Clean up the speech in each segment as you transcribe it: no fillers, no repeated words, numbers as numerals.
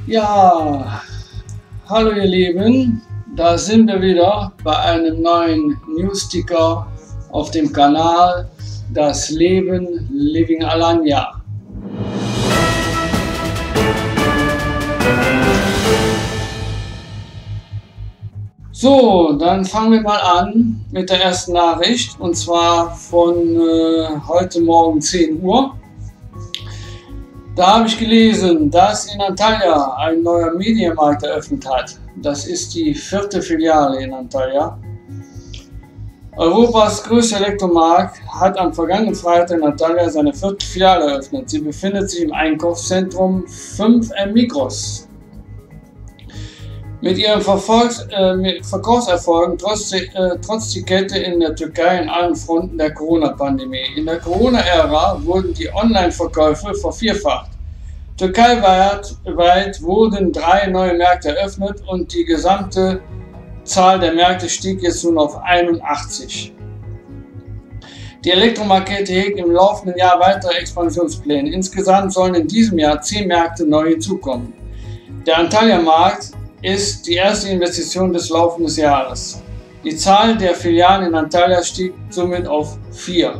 Ja, hallo ihr Lieben, da sind wir wieder bei einem neuen Newsticker auf dem Kanal Das Leben Living Alanya. So, dann fangen wir mal an mit der ersten Nachricht, und zwar von heute Morgen 10 Uhr. Da habe ich gelesen, dass in Antalya ein neuer Mediamarkt eröffnet hat. Das ist die 4. Filiale in Antalya. Europas größter Elektromarkt hat am vergangenen Freitag in Antalya seine 4. Filiale eröffnet. Sie befindet sich im Einkaufszentrum 5M Migros. Mit ihren Verkaufserfolgen trotz die Kette in der Türkei in allen Fronten der Corona-Pandemie. In der Corona-Ära wurden die Online-Verkäufe vervierfacht. Türkeiweit wurden 3 neue Märkte eröffnet und die gesamte Zahl der Märkte stieg jetzt nun auf 81. Die Elektromarktkette hegt im laufenden Jahr weitere Expansionspläne. Insgesamt sollen in diesem Jahr 10 Märkte neu hinzukommen. Der Antalya-Markt ist die erste Investition des laufenden Jahres. Die Zahl der Filialen in Antalya stieg somit auf 4.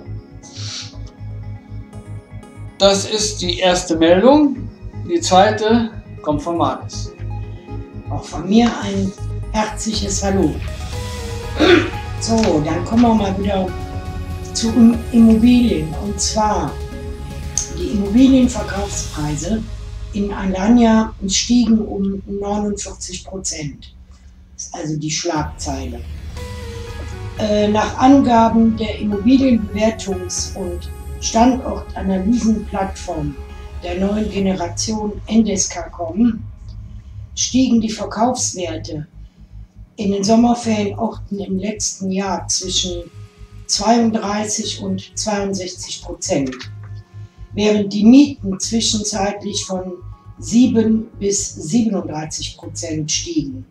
Das ist die erste Meldung. Die zweite kommt von Markus. Auch von mir ein herzliches Hallo. So, dann kommen wir mal wieder zu Immobilien. Und zwar die Immobilienverkaufspreise in Alanya stiegen um 49%. Das ist also die Schlagzeile. Nach Angaben der Immobilienbewertungs- und Standortanalysenplattform der neuen Generation Endescacom stiegen die Verkaufswerte in den Sommerferienorten im letzten Jahr zwischen 32 und 62%, während die Mieten zwischenzeitlich von 7 bis 37% stiegen.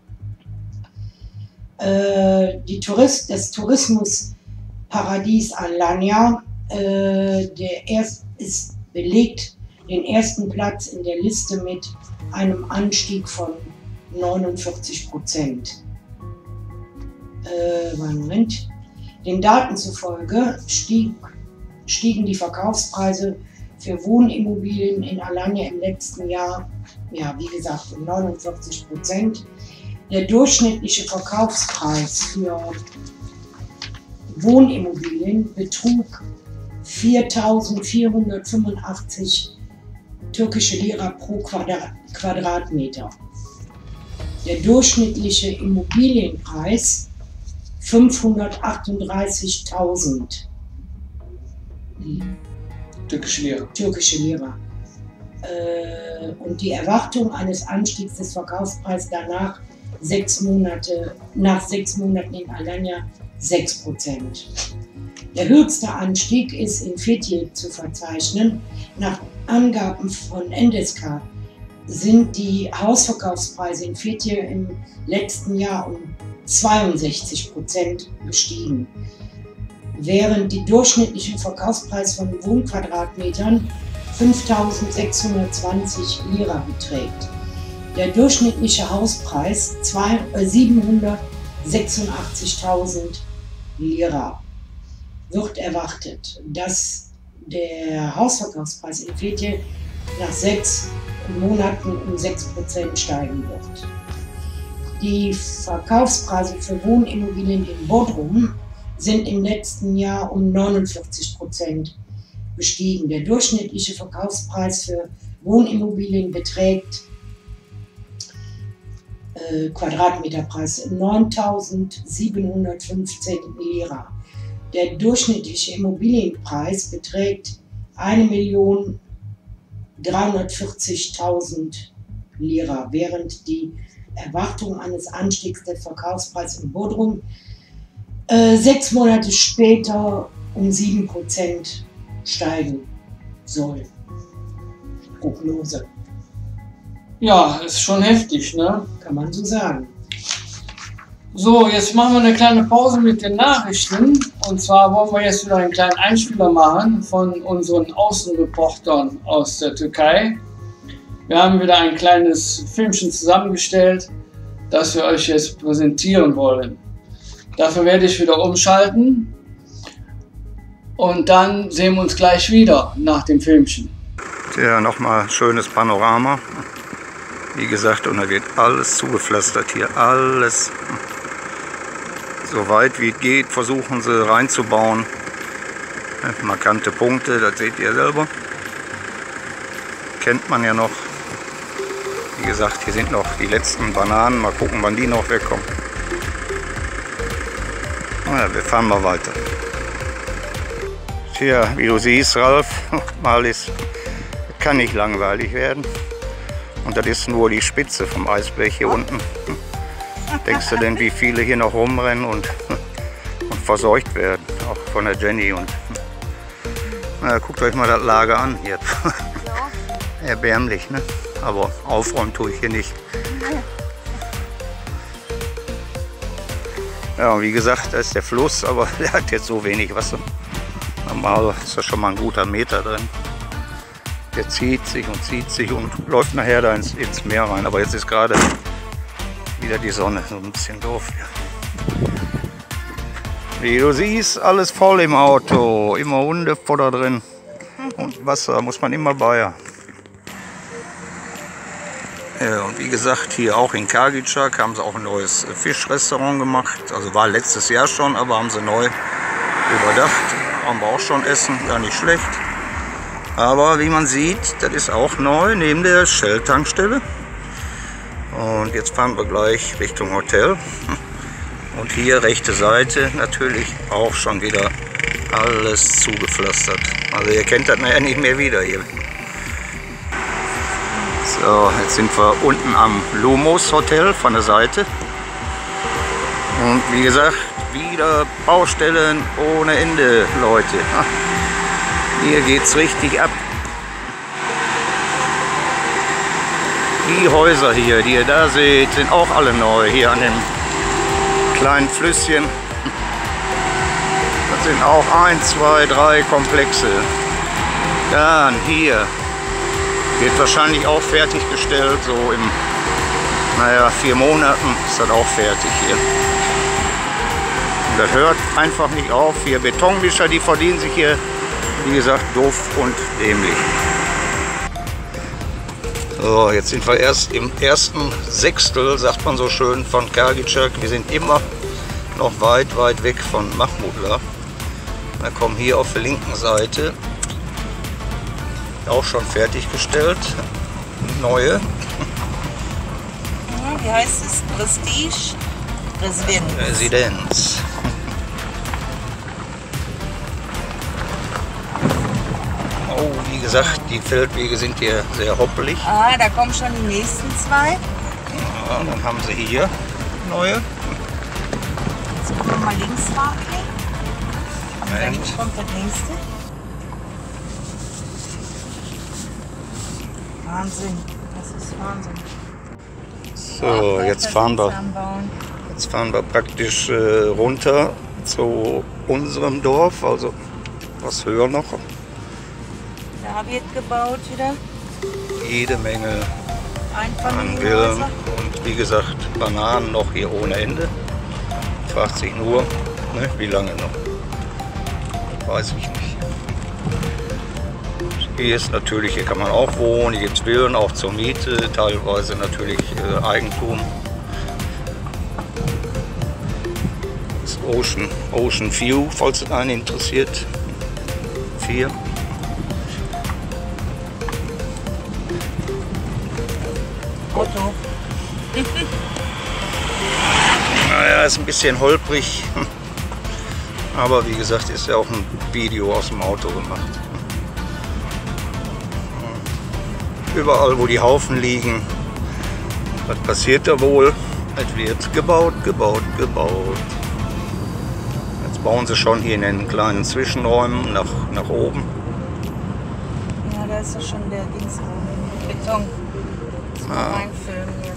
Das Tourismusparadies Alanya belegt den ersten Platz in der Liste mit einem Anstieg von 49%. Den Daten zufolge stiegen die Verkaufspreise für Wohnimmobilien in Alanya im letzten Jahr, ja, wie gesagt, um 49%. Der durchschnittliche Verkaufspreis für Wohnimmobilien betrug 4.485 türkische Lira pro Quadratmeter. Der durchschnittliche Immobilienpreis 538.000 türkische Lira. Und die Erwartung eines Anstiegs des Verkaufspreises nach 6 Monaten in Alanya 6%. Der höchste Anstieg ist in Fethiye zu verzeichnen. Nach Angaben von Endesca sind die Hausverkaufspreise in Fethiye im letzten Jahr um 62% gestiegen, während die durchschnittliche Verkaufspreis von Wohnquadratmetern 5.620 Lira beträgt. Der durchschnittliche Hauspreis 786.000 Lira. Wird erwartet, dass der Hausverkaufspreis in Fethiye nach 6 Monaten um 6% steigen wird. Die Verkaufspreise für Wohnimmobilien in Bodrum sind im letzten Jahr um 49% gestiegen. Der durchschnittliche Verkaufspreis für Wohnimmobilien beträgt Quadratmeterpreis 9.715 Lira. Der durchschnittliche Immobilienpreis beträgt 1.340.000 Lira, während die Erwartung eines Anstiegs des Verkaufspreises in Bodrum 6 Monate später um 7% steigen soll. Prognose. Ja, ist schon heftig, ne? Kann man so sagen. So, jetzt machen wir eine kleine Pause mit den Nachrichten. Und zwar wollen wir jetzt wieder einen kleinen Einspieler machen von unseren Außenreportern aus der Türkei. Wir haben wieder ein kleines Filmchen zusammengestellt, das wir euch jetzt präsentieren wollen. Dafür werde ich wieder umschalten und dann sehen wir uns gleich wieder nach dem Filmchen. Ja, nochmal schönes Panorama. Wie gesagt, und da wird alles zugepflastert hier, alles. So weit wie es geht, versuchen sie reinzubauen. Markante Punkte, das seht ihr selber. Kennt man ja noch. Wie gesagt, hier sind noch die letzten Bananen. Mal gucken, wann die noch wegkommen. Naja, wir fahren mal weiter. Tja, wie du siehst, Ralf, kann nicht langweilig werden. Und das ist nur die Spitze vom Eisberg hier unten. Denkst du denn, wie viele hier noch rumrennen und verseucht werden? Auch von der Jenny. Und na, guckt euch mal das Lager an hier. Erbärmlich, ne? Aber aufräumen tue ich hier nicht. Ja, wie gesagt, da ist der Fluss, aber der hat jetzt so wenig Wasser. Normal ist da schon mal ein guter Meter drin. Der zieht sich und läuft nachher da ins Meer rein. Aber jetzt ist gerade wieder die Sonne, so ein bisschen doof. Wie du siehst, alles voll im Auto. Immer Hundefutter drin. Und Wasser muss man immer bei haben. Ja, und wie gesagt, hier auch in Kargitschak haben sie auch ein neues Fischrestaurant gemacht. Also war letztes Jahr schon, aber haben sie neu überdacht. Haben wir auch schon essen, gar nicht schlecht. Aber wie man sieht, das ist auch neu neben der Shell-Tankstelle. Und jetzt fahren wir gleich Richtung Hotel. Und hier rechte Seite natürlich auch schon wieder alles zugepflastert. Also ihr kennt das nachher nicht mehr wieder hier. So, jetzt sind wir unten am Lumos Hotel von der Seite. Und wie gesagt, wieder Baustellen ohne Ende, Leute. Hier geht's richtig ab. Die Häuser hier, die ihr da seht, sind auch alle neu. Hier an dem kleinen Flüsschen. Das sind auch 1, 2, 3 Komplexe. Dann hier. Wird wahrscheinlich auch fertiggestellt, so in, naja, 4 Monaten ist das auch fertig hier. Und das hört einfach nicht auf. Hier Betonmischer, die verdienen sich hier, wie gesagt, doof und dämlich. So, jetzt sind wir erst im ersten Sechstel, sagt man so schön, von Kargitschak. Wir sind immer noch weit, weit weg von Mahmudla. Wir kommen hier auf der linken Seite. Auch schon fertiggestellt. Neue. Wie heißt es? Prestige? Residenz. Oh, wie gesagt, die Feldwege sind hier sehr hoppelig. Ah, da kommen schon die nächsten 2. Ja, dann haben sie hier neue. Jetzt können wir mal links fahren. Dann kommt das nächste. Wahnsinn, das ist Wahnsinn. So, jetzt fahren wir praktisch runter zu unserem Dorf, also was höher noch. Da wird gebaut wieder. Jede Menge an Einfamilienhäuser. Villen und wie gesagt Bananen noch hier ohne Ende. Fragt sich nur, ne, wie lange noch. Weiß ich nicht. Hier ist natürlich, hier kann man auch wohnen, hier gibt es Villen auch zur Miete, teilweise natürlich Eigentum. Das Ocean View, falls es einen interessiert. 4. Auto. Naja, ist ein bisschen holprig. Aber wie gesagt, ist ja auch ein Video aus dem Auto gemacht. Überall, wo die Haufen liegen, was passiert da wohl? Es wird gebaut. Jetzt bauen sie schon hier in den kleinen Zwischenräumen nach oben. Ja, da ist ja schon der Dings mit Beton. Muss man reinfilmen hier.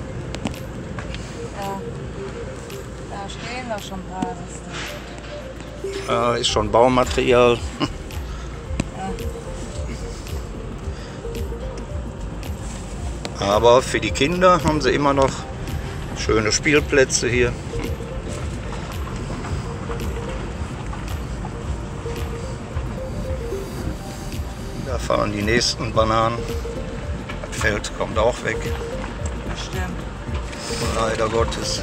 Ja. Da stehen doch schon ein paar Reste. Ist schon Baumaterial. Aber für die Kinder haben sie immer noch schöne Spielplätze hier. Da fahren die nächsten Bananen. Das Feld kommt auch weg. Stimmt. Leider Gottes.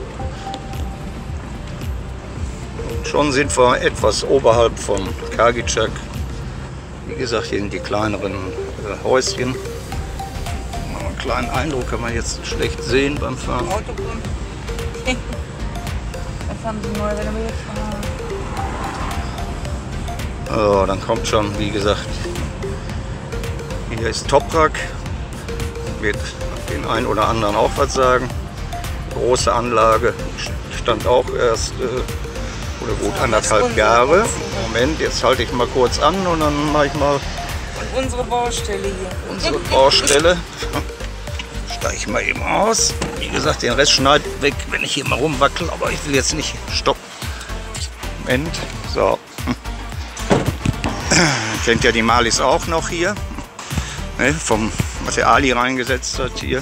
Und schon sind wir etwas oberhalb von Kargitschak. Wie gesagt, hier sind die kleineren Häuschen. Einen kleinen Eindruck kann man jetzt schlecht sehen beim Fahren. Auto kommt. Das haben sie neu renoviert. Oh, dann kommt schon, wie gesagt, hier ist Toprak. Wird den einen oder anderen auch was sagen. Große Anlage, stand auch erst oder gut 1,5 Jahre. Moment, jetzt halte ich mal kurz an und dann mache ich mal. Und unsere Baustelle hier. Unsere Baustelle. Steige ich mal eben aus. Wie gesagt, den Rest schneidet weg, wenn ich hier mal rumwackel, aber ich will jetzt nicht stoppen. Moment, so. Kennt ja die Malis auch noch hier. Ne, vom, was der Ali reingesetzt hat hier.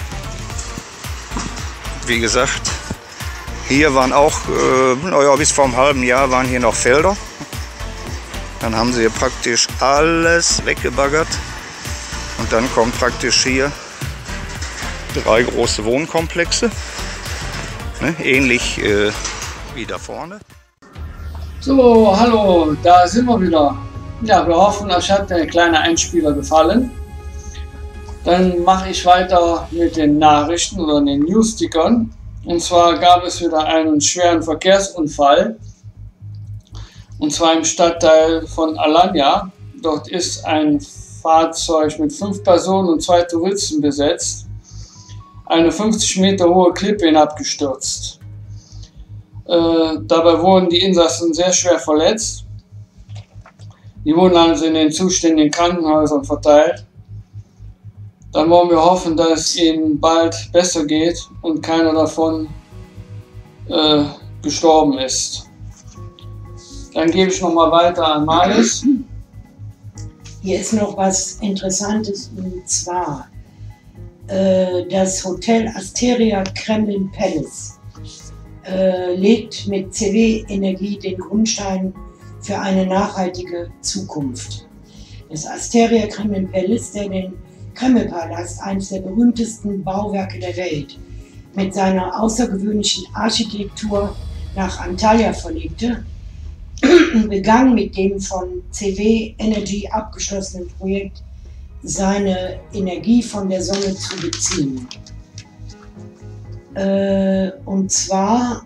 Wie gesagt, hier waren auch, naja, bis vor einem halben Jahr waren hier noch Felder. Dann haben sie hier praktisch alles weggebaggert. Und dann kommen praktisch hier 3 große Wohnkomplexe. Ne, ähnlich wie da vorne. So, hallo, da sind wir wieder. Ja, wir hoffen, euch hat der kleine Einspieler gefallen. Dann mache ich weiter mit den Nachrichten oder den News-Stickern. Und zwar gab es wieder einen schweren Verkehrsunfall. Und zwar im Stadtteil von Alanya. Dort ist ein Fahrzeug mit 5 Personen und 2 Touristen besetzt. Eine 50 Meter hohe Klippe hinabgestürzt. Dabei wurden die Insassen sehr schwer verletzt. Die wurden also in den zuständigen Krankenhäusern verteilt. Dann wollen wir hoffen, dass es ihnen bald besser geht und keiner davon gestorben ist. Dann gebe ich nochmal weiter an Malis. Hier ist noch was Interessantes, und zwar das Hotel Asteria Kremlin Palace legt mit CW-Energie den Grundstein für eine nachhaltige Zukunft. Das Asteria Kremlin Palace, der den Kremlpalast, eines der berühmtesten Bauwerke der Welt, mit seiner außergewöhnlichen Architektur nach Antalya verlegte, begann mit dem von CW Energy abgeschlossenen Projekt, seine Energie von der Sonne zu beziehen. Und zwar,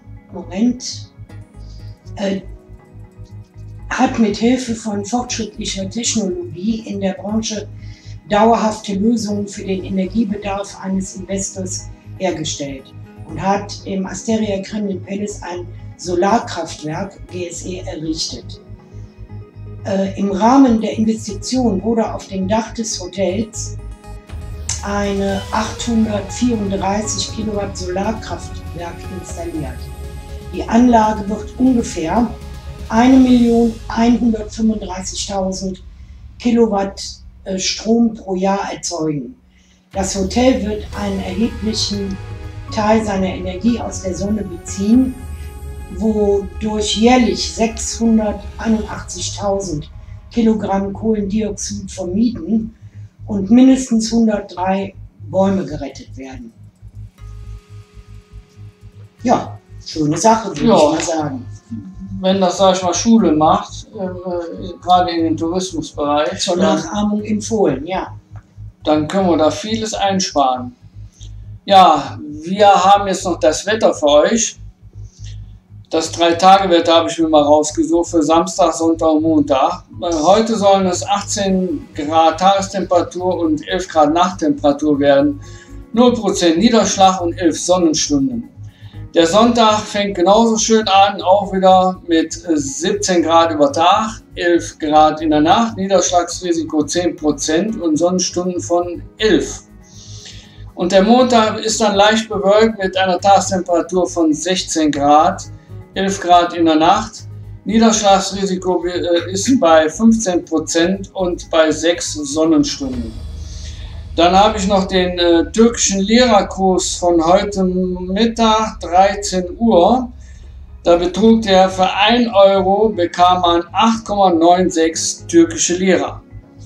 hat mit Hilfe von fortschrittlicher Technologie in der Branche dauerhafte Lösungen für den Energiebedarf eines Investors hergestellt und hat im Asteria Kremlin Palace ein Solarkraftwerk GSE errichtet. Im Rahmen der Investition wurde auf dem Dach des Hotels eine 834 Kilowatt Solarkraftwerk installiert. Die Anlage wird ungefähr 1.135.000 Kilowatt Strom pro Jahr erzeugen. Das Hotel wird einen erheblichen Teil seiner Energie aus der Sonne beziehen, wodurch jährlich 681.000 Kilogramm Kohlendioxid vermieden und mindestens 103 Bäume gerettet werden. Ja, schöne Sache, würde ich mal sagen. Wenn das, sag ich mal, Schule macht, gerade in den Tourismusbereich, zur Nachahmung empfohlen, ja. Dann können wir da vieles einsparen. Ja, wir haben jetzt noch das Wetter für euch. Das 3-Tage-Wetter habe ich mir mal rausgesucht für Samstag, Sonntag und Montag. Heute sollen es 18 Grad Tagestemperatur und 11 Grad Nachttemperatur werden. 0% Niederschlag und 11 Sonnenstunden. Der Sonntag fängt genauso schön an, auch wieder mit 17 Grad über Tag, 11 Grad in der Nacht, Niederschlagsrisiko 10% und Sonnenstunden von 11. Und der Montag ist dann leicht bewölkt mit einer Tagestemperatur von 16 Grad, 11 Grad in der Nacht. Niederschlagsrisiko ist bei 15% und bei 6 Sonnenstunden. Dann habe ich noch den türkischen Lira-Kurs von heute Mittag, 13 Uhr. Da betrug der für 1 Euro, bekam man 8,96 türkische Lira.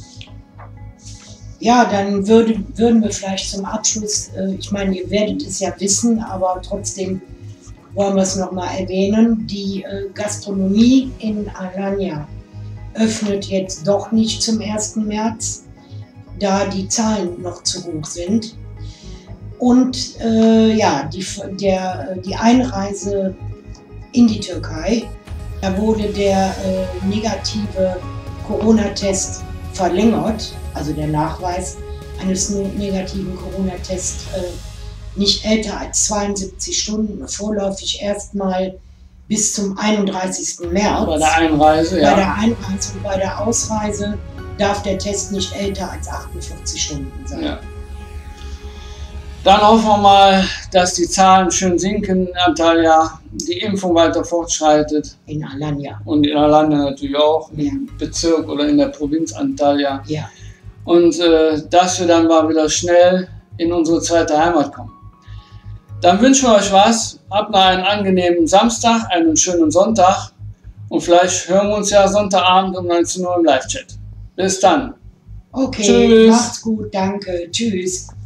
Ja, dann würden wir vielleicht zum Abschluss, ich meine, ihr werdet es ja wissen, aber trotzdem wollen wir es nochmal erwähnen. Die Gastronomie in Alanya öffnet jetzt doch nicht zum 1. März, da die Zahlen noch zu hoch sind. Und ja, die Einreise in die Türkei, da wurde der negative Corona-Test verlängert, also der Nachweis eines negativen Corona-Tests nicht älter als 72 Stunden, vorläufig erstmal bis zum 31. März. Bei der Einreise, ja. Bei der Einreise und bei der Ausreise darf der Test nicht älter als 48 Stunden sein. Ja. Dann hoffen wir mal, dass die Zahlen schön sinken in Antalya, die Impfung weiter fortschreitet. In Alanya. Und in Alanya natürlich auch, Ja. im Bezirk oder in der Provinz Antalya. Ja. Und dass wir dann mal wieder schnell in unsere zweite Heimat kommen. Dann wünschen wir euch was. Habt noch einen angenehmen Samstag, einen schönen Sonntag. Und vielleicht hören wir uns ja Sonntagabend um 19 Uhr im Live-Chat. Bis dann. Okay, Tschüss. macht's gut, danke, tschüss.